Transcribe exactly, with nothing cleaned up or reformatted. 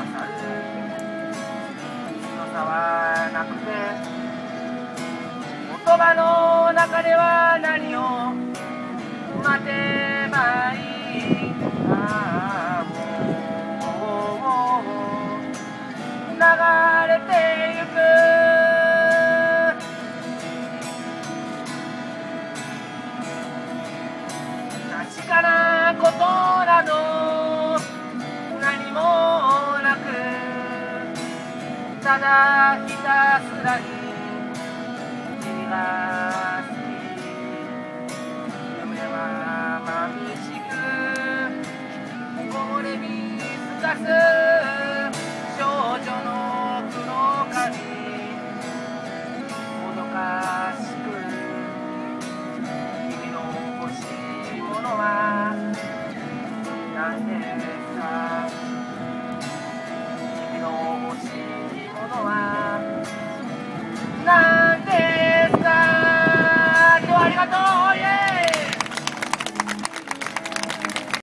去るの差はなくて、言葉の中では何を待てばいい。ああもう流れてゆく確かなことなど何もなく、ただひたすらに君が好き。夢は眩しく木漏れ日すかす少女の黒髪もどかしく、君の欲しいものはなんで